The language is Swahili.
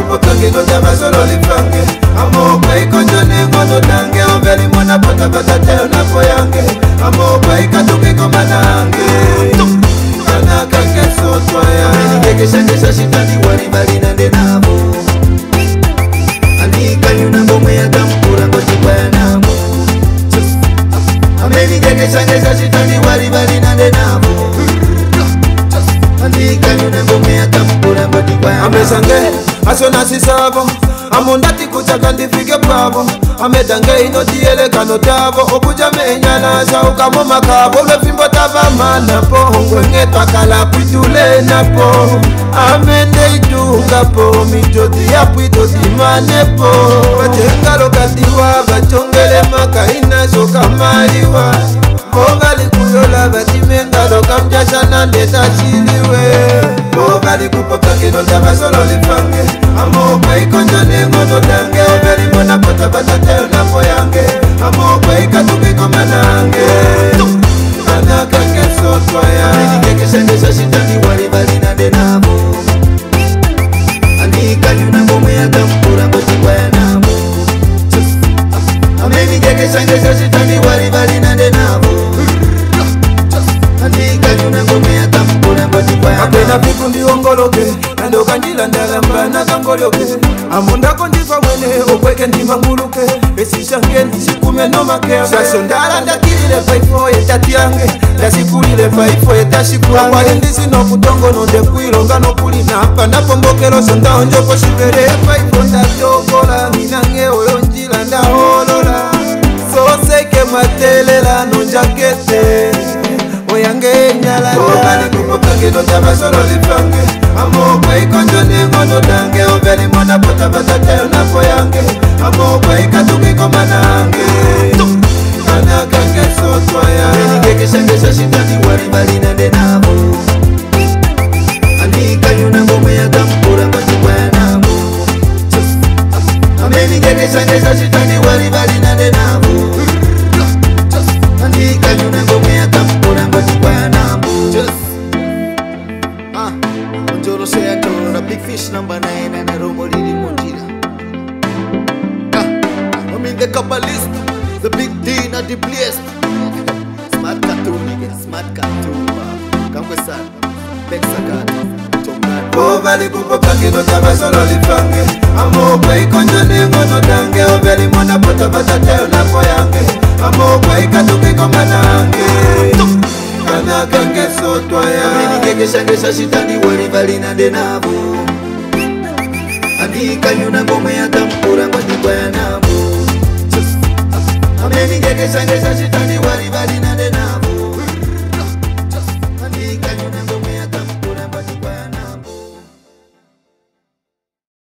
kupotange no jaba solo lifange amo kwa ikonjo nengo no dange oveli mwana pota pata teo na poyange amo kwa ikatuke komanange kana kange sotwa ya ningekesha shitani wali bali nande nabo andika yuna ngome ya kampura ngoji kwa nabo ningekesha shitani wali bali nande nabo andika yuna ngome ya kampura ngoji kwa nabo amesange asona sisabo amondati kuchaka ndifike pavo amedange inotiele kanotavo okuja menyalaza ukamo makavo lwefimbo tavamanapo ngwengetakala kwitule napo amende itungapo mitoti yapwitotimanepo vachengalo katiwa vachongele makainaso kamaliwa Bogali kuyola vatimengalo kamjashana ndetachiliwe Bogali kupotange no jaba solo lifange amo kwa ikonjo nengo no dange overi mwana pota pata teo na poyange amo kwa ikatuke komanange kana kange sotwa ya ningekesha shitani wali bali nande nabo andika yuna ngome ya kampura ngoji kwa nabo ningekesha shitani wali bali nande nabo andika yuna ngome ya kampura ngoji kwa nabo apena piku ndiongoloke nando kanjila ndalamba na kangoloke amondako ndifa mwene okweke ndimanguluke esishange ndisikume no makea saso ndala ndakilile faifo etatiange ndasikulile faifo etashikuange kwali ndisino kutongo nonde kuilonga no kulina apa ndapombokelo sonda onjoko shivere faifo ndavyokola minange oyo njila ndaholola soseke matelela nonjakete oyange nyala Bogali kupotange no jaba solo lifange amo kwa ikonjo nengo no dange oveli mwana pota pata teo na poyange amo kwa ikatuke komanange kana kange sotwa ya ningekesha shitani wali bali nande nabo andika yuna ngome ya kampura ngoji kwa nabo ningekesha shitani wali bali nande nabo andika yuna ngome ya kampura ngoji kwa nabo Onjoro Seato, the big fish number 9 and a Romo Lili Monjira. I'm in the Kabbalist, the big D, not the blessed. Smart cartoon, nigga, smart cartoon. Come with son, Bexagat, Bogali kupotange no jaba solo lifange amo kwa ikonjo nengo no dange oveli mwana pota pata teo na poyange amo kwa ikatuke komanange kana kange sotwa ya ningekesha shitani wali bali nande nabo andika yuna ngome ya kampura ngoji kwa nabo ningekesha shitani